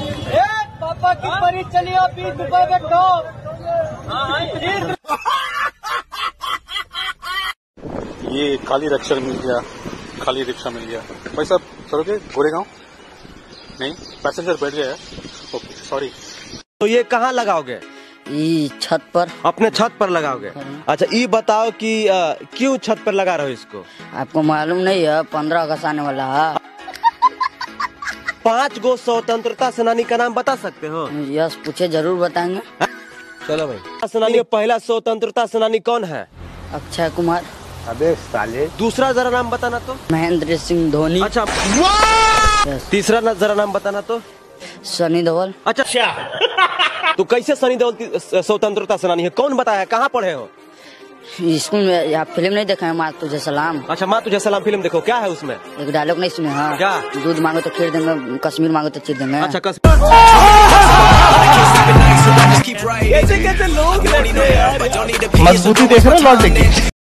पापा की परी चली आप 20 रुपए में खाओ। ये खाली रिक्शा मिल गया, खाली रिक्शा मिल गया। भाई साहब चलोगे गोरेगांव? नहीं, पैसेंजर बैठ गया है। Okay sorry. तो ये कहाँ लगाओगे? ये छत पर। अपने छत पर लगाओगे? अच्छा ये बताओ कि क्यों छत पर लगा रहे हो इसको? आपको मालूम नहीं है 15 अगस्त आने वाला है। 5 गो स्वतंत्रता सेनानी का नाम बता सकते हो? यस पूछे जरूर बताएंगे। चलो भाई। सेनानी पहला स्वतंत्रता सेनानी कौन है? अक्षय कुमार। अबे साले। दूसरा जरा नाम बताना तो? महेंद्र सिंह धोनी। अच्छा तीसरा जरा नाम बताना तो? सनी देओल। अच्छा तो कैसे सनी देओल स्वतंत्रता सेनानी है? कौन बताया? कहाँ पढ़े हो? स्कूल में। आप फिल्म नहीं देखा है माँ तुझे सलाम? अच्छा माँ तुझे सलाम फिल्म देखो। क्या है उसमें? एक डायलॉग नहीं सुने? हाँ क्या? दूध मांगो तो खीर देंगे, कश्मीर मांगो तो चीर देंगे। अच्छा कैसे लोग मजबूती देख रहे हो लौट